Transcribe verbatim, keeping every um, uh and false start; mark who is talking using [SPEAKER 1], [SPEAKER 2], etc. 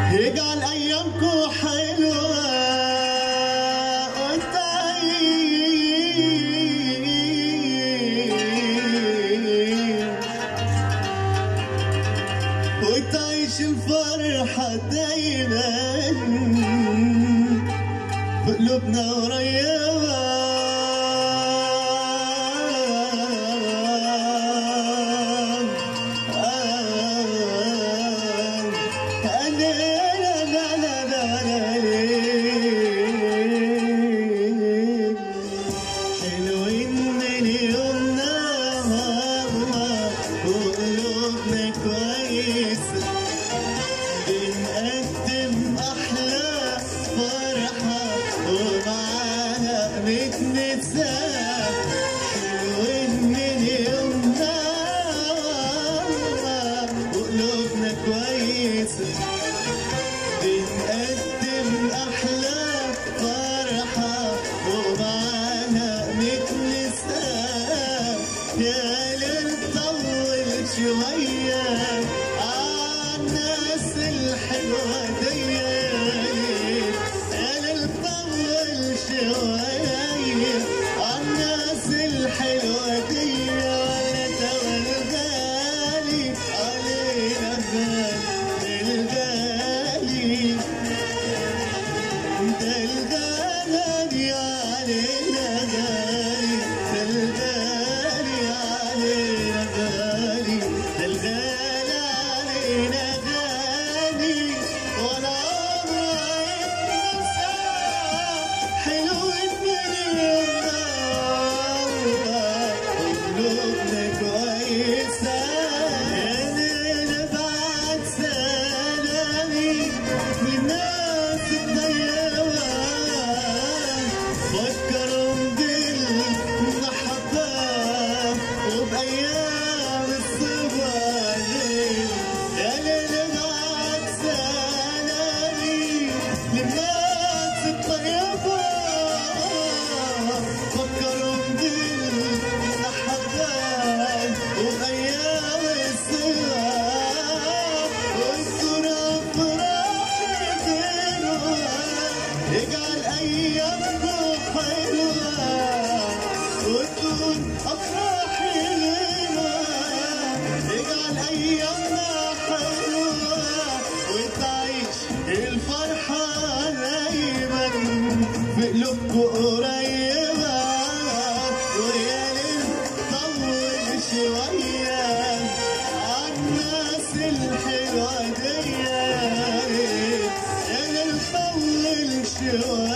[SPEAKER 1] يجعل ايامكم حلوه وتعيش الفرحة دايما بقلوبنا قريبة. حلوين من يومنا وقلوبنا كويسة، بنقدم أحلى فرحة ومعاها بنتنسى. حلوين من يومنا وقلوبنا كويسة، بنقدم أحلى فرحة ومعاها بنتنسى. يا ليل طول شوية عالناس الحلوة دي، يا ليل طول شوية عالناس الحلوة دي. ولا تول غالي علينا غالي الغالي، ده الغالي علينا غالي، ده الغالي علينا غالي، ده الغالي علينا غالي ولا عمره يتنسى. حلوين من يومنا وقلوبنا كويسة. يعني نبعت سلامي للناس الطيبة، فكرهم بالمحبة وبأيام الصبا. يا ليل نبعت سلامي للناس الطيبة، فكرهم بالمحبة وبأيام الصبا. واذكر أفراح غيرها، يجعل أيامكم حلوة وتكون أفراح غيرها. يجعل أيامنا حلوة وتعيش الفرحة دايما بقلوبكم قريبة. ويا ليل طول شوية عالناس الحلوة دي، يا ليل طول شوية